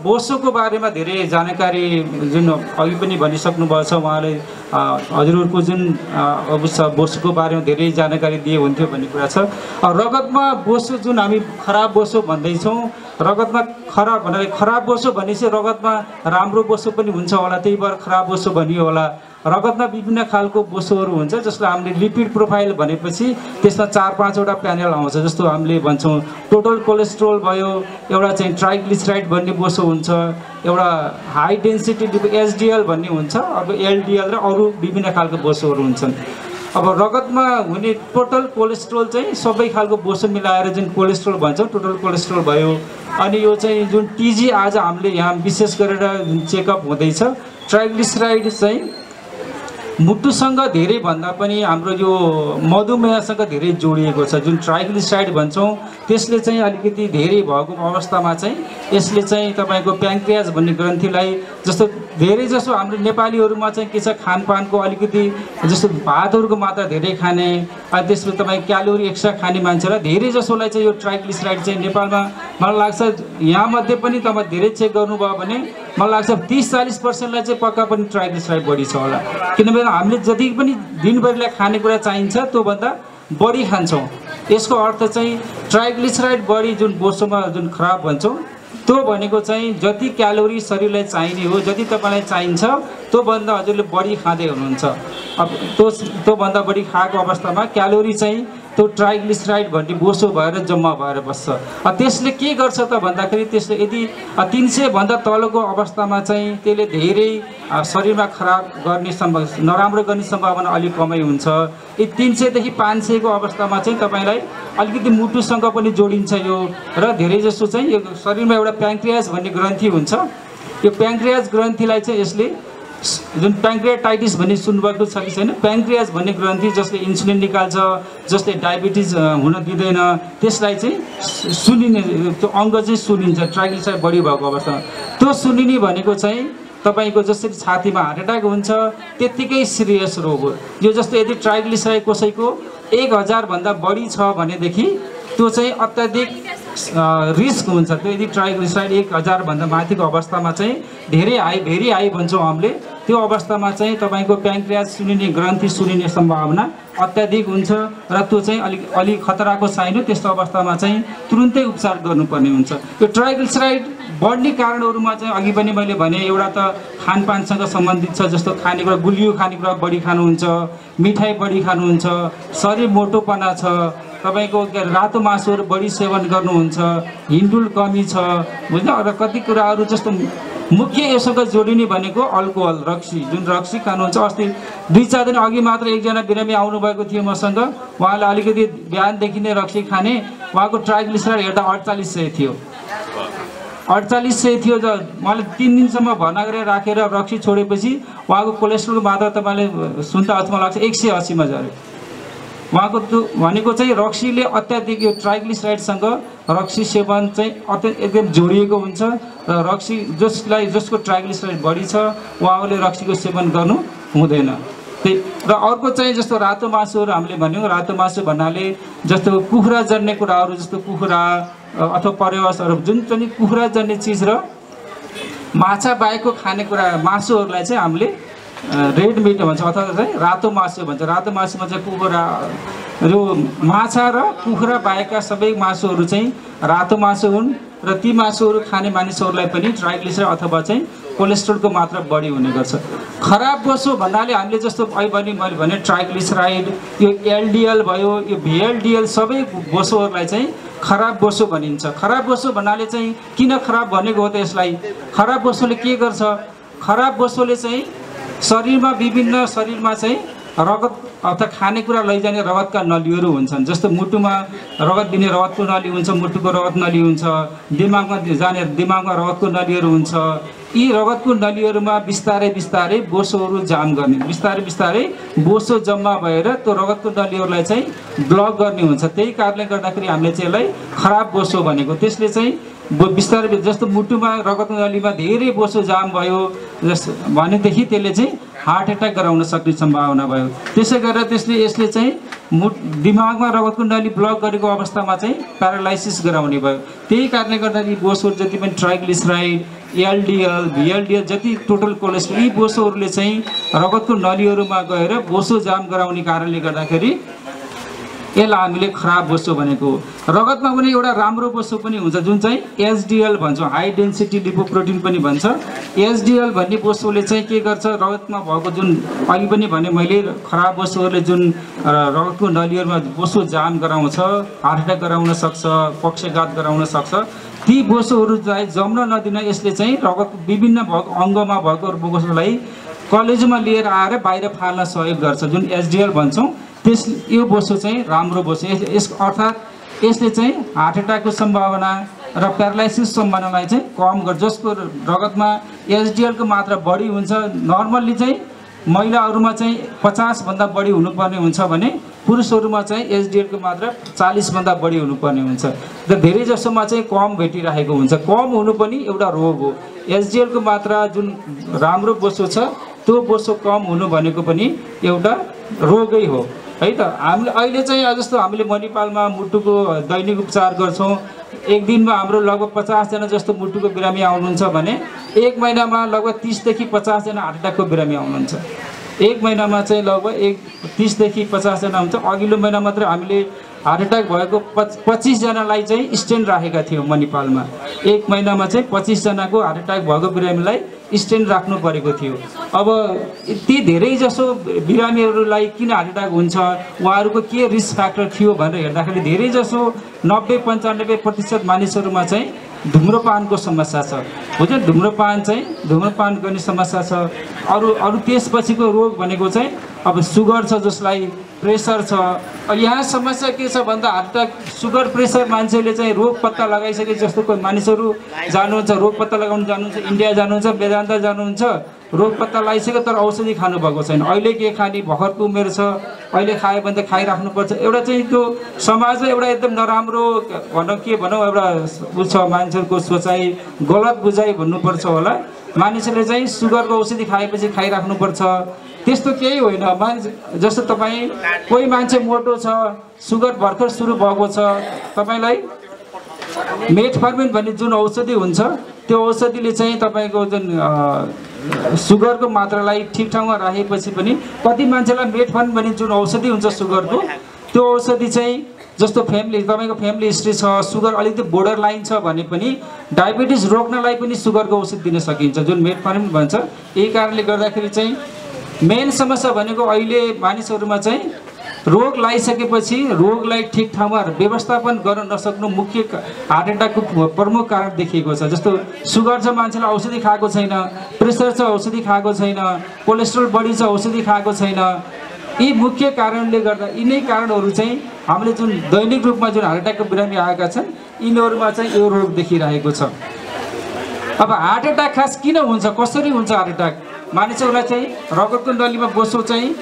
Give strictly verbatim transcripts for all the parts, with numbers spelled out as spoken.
बोसोको बारेमा धेरै जानकारी जुन अघि पनि भनिसक्नु भएको छ उहाँले हजुरहरूको जुन अब बोसोको बारेमा धेरै जानकारी दिए हुन्थ्यो भन्ने कुरा छ। रगतमा बोसो जुन हामी खराब बोसो भन्दैछौँ, रगतमा खराब भन्नाले खराब बोसो भनेपछि रगतमा राम्रो बोसो पनि हुन्छ होला, त्यही भएर खराब बोसो भनियो होला। रगतमा विभिन्न खालको बोसोहरू हुन्छ जसलाई हामीले लिपिड प्रोफाइल भनेपछि त्यसमा चार पाँचवटा प्यानल आउँछ। जस्तो हामीले भन्छौँ टोटल कोलेस्ट्रोल भयो, एउटा चाहिँ ट्राइग्लिसराइड भन्ने बोसो हुन्छ, एउटा हाई डेन्सिटी एचडिएल भन्ने हुन्छ, अब एलडिएल र अरू विभिन्न खालको बोसोहरू हुन्छन्। अब रगतमा हुने टोटल कोलेस्ट्रोल चाहिँ सबै खालको बोसो मिलाएर जुन कोलेस्ट्रोल भन्छौँ टोटल कोलेस्ट्रोल भयो। अनि यो चाहिँ जुन टिजी आज हामीले यहाँ विशेष गरेर चेकअप हुँदैछ, ट्राइग्लिसराइड चाहिँ मुटुसँग धेरै भन्दा पनि हाम्रो यो मधुमेहसँग धेरै जोडिएको छ। जुन ट्राइग्लिसराइड भन्छौँ त्यसले चाहिँ अलिकति धेरै भएको अवस्थामा चाहिँ यसले चाहिँ तपाईँको प्याङ्क्रियाज भन्ने ग्रन्थीलाई, जस्तो धेरै जसो हाम्रो नेपालीहरूमा चाहिँ के छ खानपानको अलिकति जस्तो भातहरूको मात्रा धेरै खाने, अनि त्यसमा तपाईँ क्यालोरी एक्स्ट्रा खाने मान्छेलाई धेरै जसोलाई चाहिँ यो ट्राइग्लिसराइड चाहिँ नेपालमा मलाई लाग्छ यहाँमध्ये पनि तपाईँ धेरै चेक गर्नुभयो भने मलाई लाग्छ तिस चालिस पर्सेन्टलाई चाहिँ पक्का पनि ट्राइग्लिसराइड बढी छ होला। किनभने हामीले जति पनि दिनभरिलाई खानेकुरा चाहिन्छ त्योभन्दा बढी खान्छौँ। यसको अर्थ चाहिँ ट्राइग्लिसराइड बढी जुन बोसोमा जुन खराब भन्छौँ त्यो भनेको चाहिँ जति क्यालोरी शरीरलाई चाहिने हो, जति तपाईँलाई चाहिन्छ त्योभन्दा हजुरले बढी खाँदै हुनुहुन्छ। अब त्यो त्योभन्दा बढी खाएको अवस्थामा क्यालोरी चाहिँ त्यो ट्राइग्लिसराइड भन्ने बोसो भएर जम्मा भएर बस्छ। त्यसले के गर्छ त भन्दाखेरि त्यसले यदि तीन सय भन्दा तलको अवस्थामा चाहिँ त्यसले धेरै शरीरमा खराब गर्ने सम्भाव नराम्रो गर्ने सम्भावना अलिक कमै हुन्छ। यी तीन सयदेखि पाँच सयको अवस्थामा चाहिँ तपाईँलाई अलिकति मुटुसँग पनि जोडिन्छ यो, र धेरै जसो चाहिँ यो शरीरमा एउटा प्याङ्क्रियाज भन्ने ग्रन्थी हुन्छ। यो प्याङ्क्रियाज ग्रन्थीलाई चाहिँ यसले जुन प्याङ्क्रियाटाइटिस भन्ने सुन्नुभएको छ कि छैन, प्याङ्क्रियाज भन्ने ग्रन्थी जसले इन्सुलिन निकाल्छ, जसले डायबिटिज हुन दिँदैन, त्यसलाई चाहिँ सुनिने त्यो अङ्ग चाहिँ सुनिन्छ ट्राइग्लिसराइड बढी भएको अवस्थामा। त्यो सुनिने भनेको चाहिँ तपाईँको जसरी छातीमा हार्ट एट्याक हुन्छ त्यत्तिकै सिरियस रोग हो यो। जस्तो यदि ट्राइग्लिसराइड कसैको एक हजारभन्दा बढी छ भनेदेखि त्यो चाहिँ अत्याधिक रिस्क हुन्छ। त्यो यदि ट्राइग्लिसराइड एक हजारभन्दा माथिको अवस्थामा चाहिँ धेरै हाई भेरी हाई भन्छौँ हामीले, त्यो अवस्थामा चाहिँ तपाईँको प्याङ्क्रियाज सुनिने ग्रन्थी सुनिने सम्भावना अत्याधिक हुन्छ र त्यो चाहिँ अलिक अलिक खतराको साइन हो। त्यस्तो अवस्थामा चाहिँ तुरुन्तै उपचार गर्नुपर्ने हुन्छ। यो ट्राइग्लिसराइड बढ्ने कारणहरूमा चाहिँ अघि पनि मैले भने एउटा त खानपानसँग सम्बन्धित छ, जस्तो खानेकुरा गुलियो खानेकुरा बढी खानुहुन्छ, मिठाई बढी खानुहुन्छ, शरीर मोटोपना छ, तपाईँको रातो मासुहरू बढी सेवन गर्नुहुन्छ, हिन्डुल कमी छ, बुझ्न। र कति कुराहरू जस्तो मुख्य योसँग जोडिने भनेको अल्कोहल, रक्सी, जुन रक्सी खानुहुन्छ। अस्ति दुई चार दिन अघि मात्र एकजना बिरामी आउनुभएको थियो मसँग, उहाँलाई अलिकति बिहानदेखि नै रक्सी खाने, उहाँको ट्राइग्लिसराइड हेर्दा अडचालिस सय थियो अडचालिस सय थियो। उहाँले तिन दिनसम्म भर्ना गरेर राखेर रक्सी छोडेपछि उहाँको कोलेस्ट्रोलको मात्रा तपाईँले सुन्दा अचम्म लाग्छ एक सय अस्सीमा झऱ्यो। उहाँको त्यो भनेको चाहिँ रक्सीले अत्याधिक यो ट्राइग्लिसराइडसँग रक्सी सेवन चाहिँ अत्य एकदम जोडिएको हुन्छ र रक्सी जसलाई जसको ट्राइग्लिसराइड बढी छ उहाँहरूले रक्सीको सेवन गर्नु हुँदैन। त्यही र अर्को चाहिँ जस्तो रातो मासुहरू हामीले भन्यौँ, रातो मासु भन्नाले जस्तो कुखुरा जन्ने कुराहरू, जस्तो कुखुरा अथवा पर्यवसहरू, जुन चाहिँ कुखुरा जन्ने चिज र माछा बाहेकको खानेकुरा मासुहरूलाई चाहिँ हामीले रेड मिट भन्छ अथवा चाहिँ रातो मासु भन्छ। रातो मासुमा चाहिँ कुखुरा, यो माछा र कुखुरा बाहेकका सबै मासुहरू चाहिँ रातो मासु हुन् र ती मासुहरू खाने मानिसहरूलाई पनि ट्राइग्लिसराइड अथवा चाहिँ कोलेस्ट्रोलको मात्रा बढी हुने गर्छ। खराब बोसो भन्नाले हामीले जस्तो अहिले पनि मैले भने ट्राइग्लिसराइड, यो एलडिएल भयो, यो भिएलडिएल, सबै बोसोहरूलाई चाहिँ खराब बोसो भनिन्छ। खराब बोसो भन्नाले चाहिँ किन खराब भनेको हो त यसलाई? खराब बोसोले के गर्छ? खराब बोसोले चाहिँ शरीरमा विभिन्न शरीरमा चाहिँ रगत अर्थात् खानेकुरा लैजाने रगतका नलीहरू हुन्छन्। जस्तो मुटुमा रगत दिने रगतको नली हुन्छ, मुटुको रगत नली हुन्छ, दिमागमा जाने दिमागमा रगतको नलीहरू हुन्छ। यी रगतको नलीहरूमा बिस्तारै बिस्तारै बोसोहरू जाम गर्ने, बिस्तारै बिस्तारै बोसो जम्मा भएर त्यो रगतको नलीहरूलाई चाहिँ ब्लक गर्ने हुन्छ। त्यही कारणले गर्दाखेरि हामीले चाहिँ यसलाई खराब बोसो भनेको। त्यसले चाहिँ बिस्तारै जस्तो मुटुमा रगतको नलीमा धेरै बोसो जाम भयो जस्तो भनेदेखि त्यसले चाहिँ हार्ट एट्याक गराउन सक्ने सम्भावना भयो। त्यसै गरेर त्यसले यसले चाहिँ मुट दिमागमा रगतको नली ब्लक गरेको अवस्थामा चाहिँ प्यारालाइसिस गराउने भयो। त्यही कारणले गर्दाखेरि बोसोहरू जति पनि ट्राइग्लिसराइड एलडिएल भिएलडिएल जति टोटल कोलेस्ट्रोल यी बोसोहरूले चाहिँ रगतको नलीहरूमा गएर बोसो जाम गराउने कारणले गर्दाखेरि यसलाई हामीले खराब बोसो भनेको। रगतमा पनि एउटा राम्रो बोसो पनि हुन्छ जुन चाहिँ एचडिएल भन्छौँ, हाई डेन्सिटी लिपोप्रोटिन पनि भन्छ। एचडिएल भन्ने बोसोले चाहिँ के गर्छ, रगतमा भएको जुन अघि पनि भने मैले खराब बोसोहरूले जुन रगतको नलीहरूमा बोसो जाम गराउँछ, हार्ट एट्याक गराउन सक्छ, पक्षघात गराउन सक्छ, ती बोसोहरू चाहिँ जम्न नदिन यसले चाहिँ रगत विभिन्न भएको अङ्गमा भएको बोसोलाई कलेजमा लिएर आएर बाहिर फाल्न सहयोग गर्छ जुन एचडिएल भन्छौँ। त्यस यो बोसो चाहिँ राम्रो बोसो, यस अर्थात् यसले चाहिँ हार्ट एट्याकको सम्भावना र प्यारालाइसिस सम्भावनालाई चाहिँ कम गर्छ। जसको रगतमा एचडिएलको मात्रा बढी हुन्छ, नर्मल्ली चाहिँ महिलाहरूमा चाहिँ पचासभन्दा बढी हुनुपर्ने हुन्छ भने पुरुषहरूमा चाहिँ एचडिएलको मात्रा चालिसभन्दा बढी हुनुपर्ने हुन्छ र धेरै जसोमा चाहिँ कम भेटिरहेको हुन्छ। कम हुनु पनि एउटा रोग हो। एचडिएलको मात्रा जुन राम्रो बोसो छ त्यो बोसो कम हुनु भनेको पनि एउटा रोगै हो है त। हामीले अहिले चाहिँ जस्तो हामीले मणिपालमा मुटुको दैनिक उपचार गर्छौँ, एक दिनमा हाम्रो लगभग पचासजना जस्तो मुटुको बिरामी आउनुहुन्छ भने एक महिनामा लगभग तीसदेखि पचासजना हार्ट एट्याकको बिरामी आउनुहुन्छ। एक महिनामा चाहिँ लगभग एक तीसदेखि पचासजना हुन्छ। अघिल्लो महिना मात्र हामीले हार्ट एट्याक भएको पच पच्चिसजनालाई चाहिँ स्टेन्ट राखेका थियौँ मणिपालमा। एक महिनामा चाहिँ पच्चिसजनाको हार्ट एट्याक भएको बिरामीलाई स्टेन्ट राख्नु परेको थियो। अब ती धेरै जसो बिरामीहरूलाई किन हार्ट एट्याक हुन्छ, उहाँहरूको के रिस्क फ्याक्टर थियो भनेर हेर्दाखेरि धेरै जसो नब्बे पन्चानब्बे प्रतिशत मानिसहरूमा चाहिँ धुम्रपानको समस्या छ। हो चाहिँ धुम्रपान चाहिँ धुम्रपान गर्ने समस्या छ। अरू अरू त्यसपछिको रोग भनेको चाहिँ अब सुगर छ, जसलाई प्रेसर छ। अब यहाँ समस्या के छ भन्दा हार्ट एट्याक सुगर प्रेसर मान्छेले चाहिँ रोग पत्ता लगाइसके जस्तो कोही मानिसहरू जानुहुन्छ, रोग पत्ता लगाउनु जानुहुन्छ, इन्डिया जानुहुन्छ, वेदान्त जानुहुन्छ, रोग पत्ता लगाइसक्यो तर औषधि खानुभएको छैन। अहिले के खाने, भर्खरको उमेर छ, अहिले खायो भने त खाइराख्नुपर्छ। एउटा चाहिँ त्यो समाजमा एउटा एकदम नराम्रो भनौँ के भनौँ एउटा उ छ, मान्छेहरूको सोचाइ गलत बुझाइ भन्नुपर्छ होला। मानिसहरूले चाहिँ सुगरको औषधि खाएपछि खाइराख्नुपर्छ, त्यस्तो केही होइन। मान्छे जस्तो तपाईँ कोही मान्छे मोटो छ, सुगर भर्खर सुरु भएको छ, तपाईँलाई मेटफर्मिन भन्ने जुन औषधि हुन्छ त्यो औषधिले चाहिँ तपाईँको जुन सुगरको मात्रालाई ठिक ठाउँमा राखेपछि पनि कति मान्छेलाई मेटफर्मिन भन्ने जुन औषधि हुन्छ सुगरको, त्यो औषधि चाहिँ जस्तो फ्यामिली तपाईँको फ्यामिली हिस्ट्री छ, सुगर अलिकति बोर्डर लाइन छ भने पनि डायबिटिज रोक्नलाई पनि सुगरको औषधि दिन सकिन्छ जुन मेटफर्मिन भन्छ। यही कारणले गर्दाखेरि चाहिँ मेन समस्या भनेको अहिले मानिसहरूमा चाहिँ रोग लगाइसकेपछि रोगलाई ठिक ठाउँमा व्यवस्थापन गर्न नसक्नु मुख्य हार्ट एट्याकको प्रमुख कारण देखिएको छ। जस्तो सुगर छ, मान्छेले औषधि खाएको छैन, प्रेसर छ, औषधि खाएको छैन, कोलेस्ट्रोल बढी छ, औषधि खाएको छैन। यी मुख्य कारणले गर्दा यिनै कारणहरू चाहिँ हामीले जुन दैनिक रूपमा जुन हार्ट एट्याकको बिरामी आएका छन् यिनीहरूमा चाहिँ यो रोग देखिरहेको छ। अब हार्ट एट्याक खास किन हुन्छ, कसरी हुन्छ हार्ट एट्याक? मानिसहरूलाई चाहिँ रगतको नलीमा बोसो चाहिँ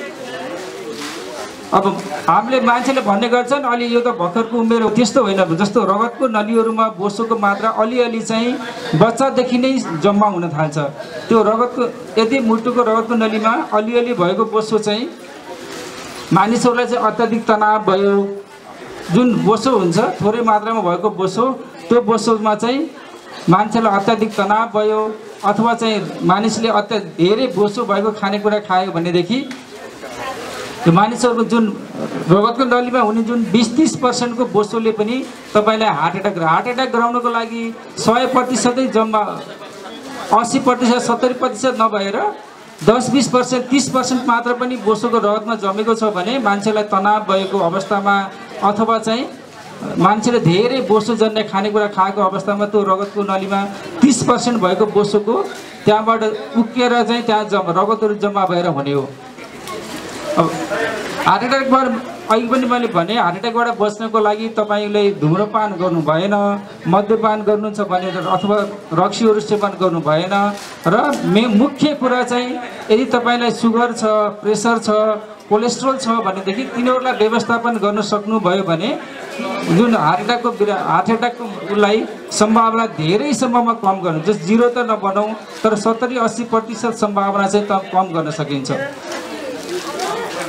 अब हामीले मान्छेले भन्ने गर्छन् अलि यो त भर्खरको उमेर हो, त्यस्तो होइन। जस्तो रगतको नलीहरूमा बोसोको मात्रा अलिअलि चाहिँ बच्चादेखि नै जम्मा हुन थाल्छ। त्यो रगतको यदि मुटुको रगतको नलीमा अलिअलि भएको बोसो चाहिँ मानिसहरूलाई चाहिँ अत्याधिक तनाव भयो, जुन बोसो हुन्छ थोरै मात्रामा भएको बोसो, त्यो बोसोमा चाहिँ मान्छेलाई अत्याधिक तनाव भयो अथवा चाहिँ मानिसले अत्य धेरै बोसो भएको खानेकुरा खायो भनेदेखि त्यो मानिसहरूको जुन रगतको नलीमा हुने जुन बिस तिस पर्सेन्टको बोसोले पनि तपाईँलाई हार्ट एट्याक हार्ट एट्याक गराउनको लागि सय प्रतिशतै जम्मा अस्सी प्रतिशत सत्तरी प्रतिशत नभएर दस बिस पर्सेन्ट तिस पर्सेन्ट मात्र पनि बोसोको रगतमा जमेको छ भने मान्छेलाई तनाव भएको अवस्थामा अथवा चाहिँ मान्छेले धेरै बोसो जन्ने खानेकुरा खाएको अवस्थामा त्यो रगतको नलीमा तिस पर्सेन्ट भएको बोसोको त्यहाँबाट उक्किएर चाहिँ त्यहाँ जम्मा रगतहरू जम्मा भएर हुने हो। अब हार्ट एट्याकबाट अघि पनि मैले भने हार्ट एट्याकबाट बच्नको लागि तपाईँले धुम्रपान गर्नु भएन, मद्यपान गर्नुहुन्छ भने अथवा रक्सीहरू सेवन गर्नु भएन र मे मुख्य कुरा चाहिँ यदि तपाईँलाई सुगर छ, प्रेसर छ, कोलेस्ट्रोल छ भनेदेखि तिनीहरूलाई व्यवस्थापन गर्न सक्नुभयो भने जुन हार्ट एट्याकको हार्ट एट्याकको उसलाई सम्भावना धेरै सम्भावना कम गर्नु, जस जिरो त नबनाऊ तर सत्तरी अस्सी प्रतिशत सम्भावना चाहिँ त कम गर्न सकिन्छ।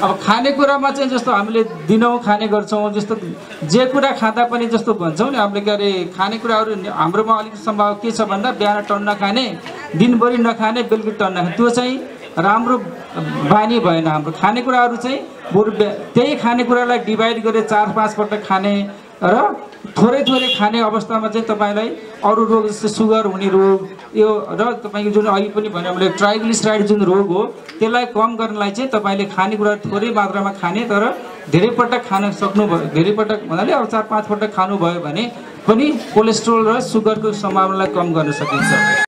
अब खानेकुरामा चाहिँ जस्तो हामीले दिनौँ खाने गर्छौँ, जस्तो जे कुरा खाँदा पनि जस्तो भन्छौँ नि हामीले, के अरे खानेकुराहरू हाम्रोमा अलिक सम्भव के छ भन्दा बिहान टन्न खाने, दिनभरि नखाने, बेलुकी टन्न खाने, त्यो चाहिँ राम्रो बानी भएन। हाम्रो खानेकुराहरू चाहिँ बरु त्यही खानेकुरालाई डिभाइड गरेर चार पाँच पटक खाने र थोरै थोरै खाने अवस्थामा चाहिँ तपाईँलाई अरू रोग जस्तो सुगर हुने रोग यो र तपाईँको जुन अघि पनि भने मैले ट्राइग्लिसराइड जुन रोग हो त्यसलाई कम गर्नलाई चाहिँ तपाईँले खानेकुरा थोरै मात्रामा खाने, तर धेरै पटक खान सक्नुभयो, धेरै पटक भन्नाले अब चार पाँच पटक खानुभयो भने पनि कोलेस्ट्रोल र सुगरको सम्भावनालाई कम गर्न सकिन्छ।